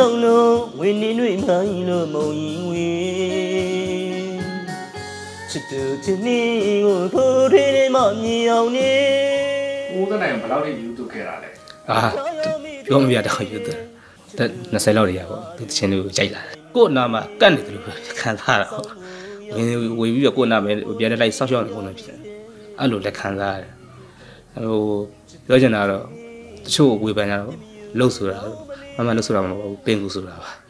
用了为你对买了某一位，直到今年我可推的马你要你。 我的那个不老的油都给了嘞。 啊，表面也都有的，但那塞老的呀，都钱都摘了。过那嘛干的都看他了，我以为过那边别的来上学的可能是，俺都来看他了，然后了解那了，就我班那老师了，慢慢老师了嘛，我变故事了吧。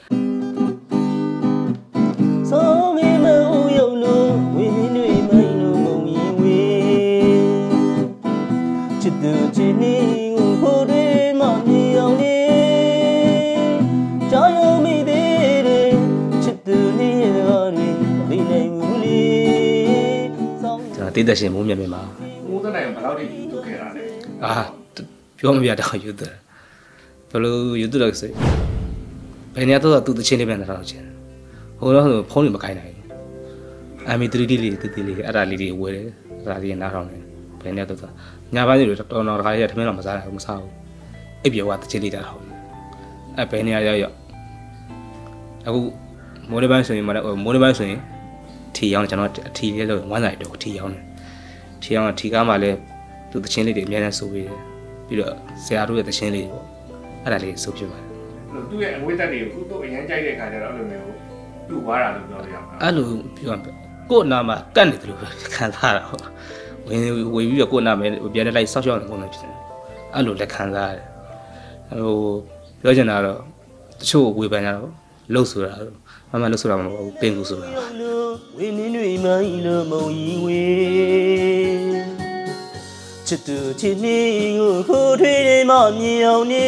对的是木面嘛。 我的那个不老的油都给了嘞。 啊，表面都有的，不如有的那个是，白年都钱里边的少钱，后来是跑你不开来，俺们对里，俺那里我的，那里拿上来，白年都是，伢把你到那开也他们那么啥么啥，一边话钱里的好，哎白年要，我没得办事没得办事。提样讲到提的都晚来的提样提干嘛嘞？都钱里的面人收回，比如谁都有的钱里，俺那里收去嘛。 都也我在里都人家也看见了，没有有花啥都不一样。 俺都比方过那嘛干的都看他了，我以为过那边别的来上学的可能是，俺都来看他了，然后了解那了，就我班那老师了。慢慢都说了嘛，我变故事了。为你对买了某一位，直到今年我可推的马你要你，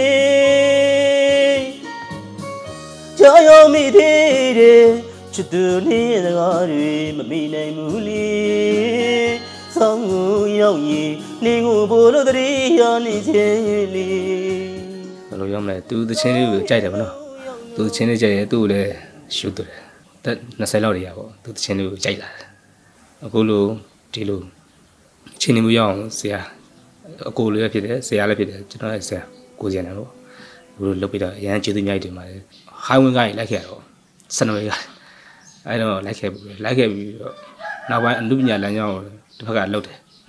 家有没得的，直到你那个人没来木里，上午要你，你我不落的里呀你千里。老样来，都钱里摘的嘛喏，都钱里摘都来。修的，但那塞老的呀，都钱都摘了。过路这路，钱你不要是呀，过路那边的，是呀那边的，就那是呀，过节那路，过路边的，人家就对面一点嘛，海湾街来开了，山那边个，哎喏来开不，那晚路边人家都怕个老的，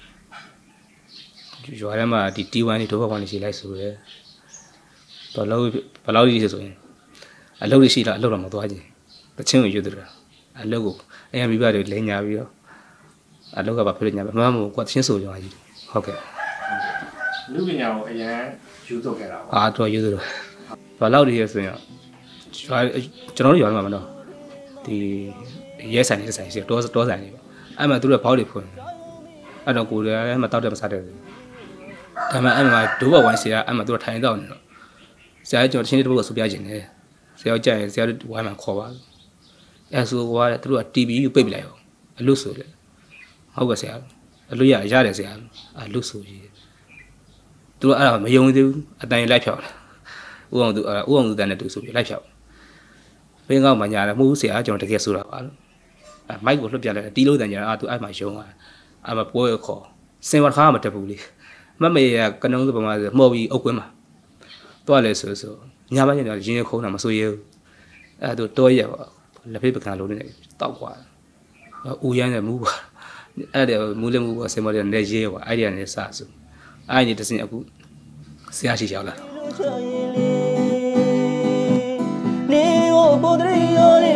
就话嘛，地湾的都怕管你是来收的，把老的是说，啊老的是了，老了没多少钱。钱有得了，啊，那个，哎呀，没办法，来年不要，啊，那个把票年，妈妈我钱收就完了，好个。 路边上哎呀，就做开了。 啊，做有得了，把老的也是呀，就那样嘛喏，的也三年三些，多3年，俺们都是跑的坡，俺那过来俺们到这么啥的，俺们都把关系啊，俺们都是谈到的，现在就现在都是手边紧的，谁要讲谁要我们考吧。俺说我都说地皮又背不来哦，60岁了，好个啥，6月下来啥，60岁，都说俺没用的，等于来票了，我都等于都收来票，别个嘛伢了，没啥就这个收了完了，啊，买过了别了，地楼等伢都俺买凶啊，俺们不会考，生活还没得不哩，妈没呀，可能是嘛毛衣欧贵嘛，多来说，伢把伢今年考那么所以，啊都多一个。那边不看路的倒挂，乌烟的木，哎的木的木，什么的那些话，哎的那啥子，哎你这是那个谁去晓得？你我不得要你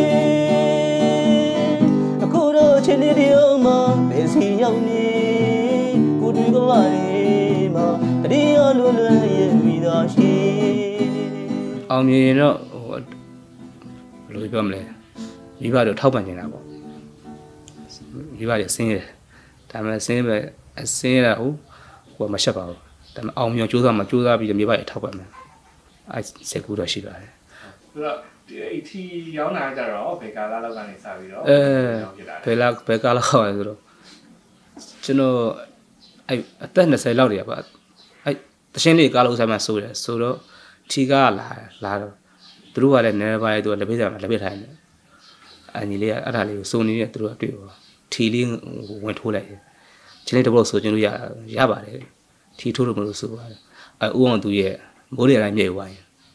哩，苦了千里的嘛，别是要你，不知个来嘛，你要路了也没得去。后面呢？路边么嘞，一般都掏半斤了不，一般就生的，他们生了我没吃饱，他们后面就是比较没办法掏半嘛，啊，谁顾得起来？ 是了，一天要拿着了，别家老干的啥味了？ 别家老干的了，就那哎，但那谁老的吧？哎，现在家老啥嘛收了，提家拉了。都话嘞，那把都那边谈的，啊，你嘞，啊，他嘞，收你嘞，都对吧？提领我出来，现在都不收，就也罢嘞，提出了没收啊，啊，我都也没得人没完，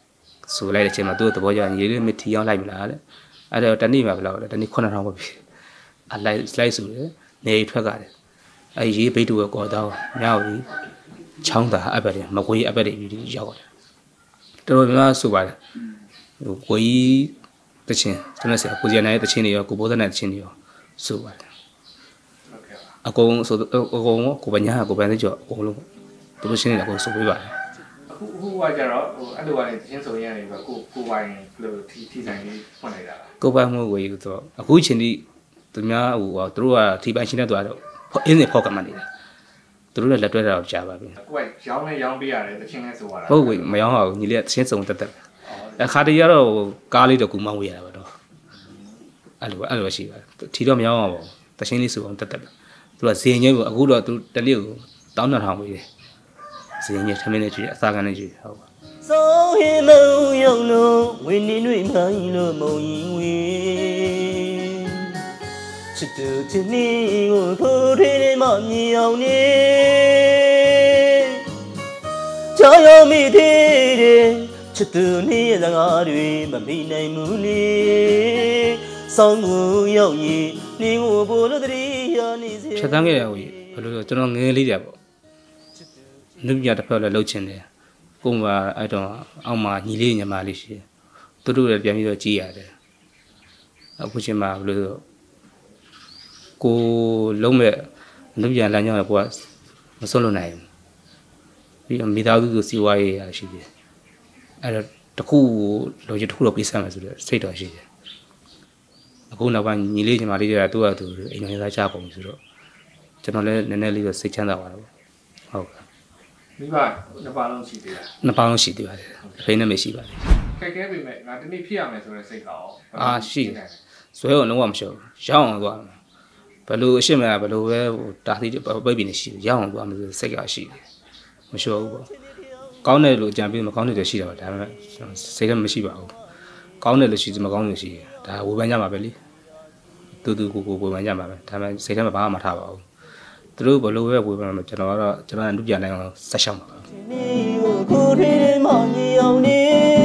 ဆိုလိုက်တဲ့အချိန်မှာသူတို့သဘောကျညီလေးမထီအောင်လိုက်မလားတဲ့အဲ့တော့တနေ့မှာဘယ်လောက်လဲတနေ့9000ပဲပြီအလိုက်ဆိုတယ်နေထွက်ကတယ်အဲ့ရေးဘိတ်တူကကော်တော့မြောက်ပြီးချောင်းသာအပ်ပါတယ်မကွေးအပ်ပါတယ်ပြီးရောက်တယ်တော်တော်များဆိုပါတယ်ဟိုကိုကြီးတချင်းကျွန်တော်ဆရာကိုကြီးနိုင်တဲ့တချင်းတွေရောကိုဘိုးတဲ့တချင်းတွေရောဆိုပါတယ်အကုန်ဆိုအကုန်ကိုပညာကိုပန်းစကြောအကုန်လုံးသူတို့ရှင်းနေတယ်အကုန်ဆိုပေးပါတယ်အခုကကြတော့ဟိုအဲ့လိုကနေချင်းဆိုရနေပြီကိုပိုင်လို့ထီဆိုင်လေးဖွင့်လိုက်တာလားကိုပိုင်မှုကိုယူတော့အခုချိန်ထိသူများဟိုသူတို့ကထီပိုင်ရှင်းတဲ့သူကတော့အင်းနေဖောက်ကမှနေတယ်သူတို့လည်းလက်တွဲတာတော့ကြားပါပြီအခုကရောင်းလဲရောင်းပေးရတယ်တချင်းလဲဆိုရတာဟုတ်ကဲ့မရောင်းအောင်ညီလေးတချင်းစုံတက်အခါတည်းရတော့ကားလေးတော့ကူမောင်းဝေးရတာပါတော့အဲ့လိုရှိပါတယ်ထီတော့မရောင်းအောင်တချင်းလေးစုံတက်သူကဇင်ချင်းကိုအခုတော့သူတလေးကို1200ဝေးတယ်ဇင်ချင်းထမင်းနဲ့ကြည့်အစာကန်နဲ့ကြည့်ဟုတ်ပါဆုံးဟင်မုံယုံလို့ဝင်းနေတွေမိုင်းလို့မုံရင်ဝေးချစ်တူချင်းနီကိုဖိုးထွေးနေမှမြင်အောင်နေကြောက်ရွံ့မိသေးတယ်ချစ်တူနေရစကားတွေမမိနိုင်ဘူးလေဆောင်းကိုရောက်ရင်နေကိုဘို့လို့တည်းရနေစေဖြတ်တန်းခဲ့ရဦးဘယ်လိုလဲကျွန်တော်ငယ်လေးကြပေါ့နုပြတစ်ဖက်လည်းလှုပ်ချင်တယ်ကိုမအဲ့တော့အောက်မှာညီလေးညီမလေးရှိတယ်သူတို့လည်းပြန်ပြီးတော့ကြည်ရတယ်အခုချိန်မှာဘယ်လိုဆိုကိုလုံးမဲ့နုပြလမ်းကြောင်းကကိုကမစွန့်လွတ်နိုင်ဘူးပြီးတော့မိသားစုစီဝါရေးရရှိတယ်အဲ့တော့တခုလိုချင်တခုတော့ပေးဆက်မယ်ဆိုတော့စိတ်တော်ရှိတယ်အခုနောက်ပိုင်းညီလေးညီမလေးတွေကသူ့အတူအိမ်တော်သားချကုန်ပြီဆိုတော့ကျွန်တော်လည်းနည်းနည်းလေးတော့စိတ်ချမ်းသာပါတော့ဟုတ်ကဲ့မိဘနှစ်ပါးလုံးရှိသေးတယ်နှစ်ပါးလုံးရှိသေးပါတယ်ဖိနေမရှိပါဘူးခက်ခဲပေမဲ့ငါတနေ့ဖြစ်ရမယ်ဆိုတဲ့စိတ်ကောရှိတယ်ဇွဲတော့လုံးဝမရှော့ရအောင်သွားဘယ်လိုအရှိမလားဘယ်လိုပဲဟိုတာသီးပိတ်ပြီးနေရှိရအောင်သွားမယ်ဆိုစိတ်ကရှိတယ်မရှော့ဘူးပေါ့ကောင်းတယ်လို့ကြံပြီးမကောင်းတယ်လည်းရှိတာပါဒါပေမဲ့စိတ်လည်းမရှိပါဘူးကောင်းတယ်လို့ရှိတယ်မကောင်းတယ်ရှိတယ်ဒါဝေဖန်ကြမှာပဲလေတူကိုဝေဖန်ကြမှာပဲဒါပေမဲ့စိတ်ထဲမှာဘာမှမထားပါဘူးသူတို့ဘယ်လိုပဲဝေဖန်မှာကျွန်တော်ကတော့ကျွန်တော်အမှုပြန်နိုင်အောင်ဆက်ရှောက်မှာပါကိုထွေးမောင်ကြီးအောင်နေ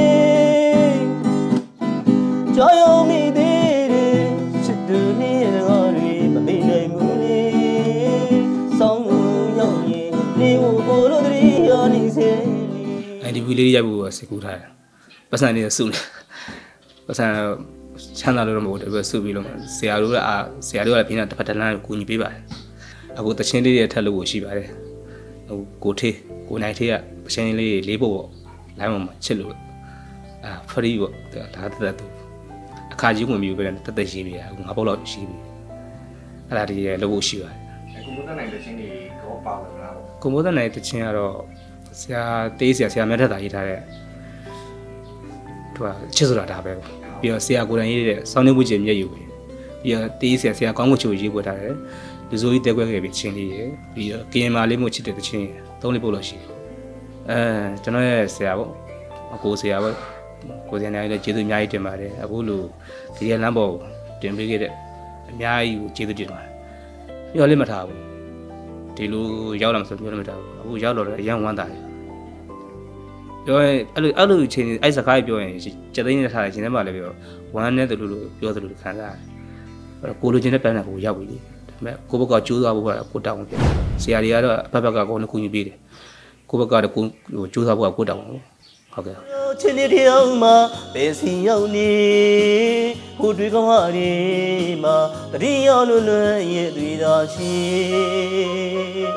ကြောက်ရွံ့မိသေးတယ်ချစ်သူနေရတော့တွေမမေ့နိုင်ဘူးလေဆောင်းကိုရောက်ရင်နေကိုဘို့လို့တည်းရနေစေအဲ့ဒီဝီလေးရိုက်ဖို့စိတ်ကူးထားတယ်ပတ်စံနေစုနေပတ်စံချမ်းသာလို့တော့မဟုတ်ဘူးပဲစုပြီးလို့ဆရာတို့ကလည်းပြင်းတာတစ်ဖက်တစ်လမ်းကိုကူညီပေးပါတယ်အခုတချင်းလေးတွေထက်လို့ရှိပါတယ်ဟိုကိုနိုင်သေးကတချင်းလေးလေးဖို့ပေါ့လိုင်းပေါ်မှာချစ်လို့ဖရီပေါ့ဒါတက်တူအခါကြီးဝင်ပြီးပဲတက်ရှိပြီအခုငါပေါ့လောက်ရှိပြီအဲ့ဒါတည်းလို့ဖို့ရှိပါတယ်ကွန်ပျူတာနိုင်တချင်းတွေကိုပါဝင်လားကွန်ပျူတာနိုင်တချင်းကတော့ဆရာမြတ်ထက်တာရေးထားတဲ့သူကချစ်ဆိုတာဒါပဲပြီးတော့ဆရာကိုယ်တိုင်ရေးတဲ့စောင်းနေမှုချင်းမျက်ယူပဲပြီးတော့တေးဆရာကောင်းမှုချိုရေးပို့ထားတယ်လူစိုးကြီးတဲခွဲခဲ့ပြီးချင်းလေးရယ်ပြီးတော့ကရင်မာလေးမှုချစ်တဲ့တချင်းသုံးလေးပို့လို့ရှိတယ်ကျွန်တော်ရဲ့ဆရာပေါ့အကိုဆရာပေါ့ကိုဆရာနိုင်လည်းကျေးဇူးအများကြီးတင်ပါတယ်အခုလိုဒီရလမ်းပေါ်တင်ပေးခဲ့တဲ့အများကြီးကိုကျေးဇူးတင်ပါတယ်ပြောလည်းမထားဘူးဒီလိုရောက်လာမှဆိုပြောလည်းမထားဘူးအခုရောက်တော့အရန်ဝမ်းသာတယ်ပြောရင်အဲ့လိုချင်းအဲ့စကားပြောရင်စက်သိန်းနဲ့ထားတဲ့ချင်းထဲမှာလည်းပြောဝမ်းနဲ့တူလို့ပြောသလိုခံစားရတယ်ကိုလိုချင်တဲ့ပန်းနဲ့ကိုရောက်ပြီလေဒါပေမဲ့ကိုဘက်ကကြိုးစားဖို့ကကိုတောင်းပြန်ဆရာတွေကတော့အဖက်ဘက်ကကိုလည်းကူညီပေးတယ်ကိုဘက်ကတော့ကိုကြိုးစားဖို့ကကိုတောင်းပါဟုတ်ကဲ့ချင်းလေးတယောက်မှဘယ်စီရောက်နေဟိုတွေကောင်းရီမှာတတိယလွန်လွန်ရဲ့တွေ့သာရှိ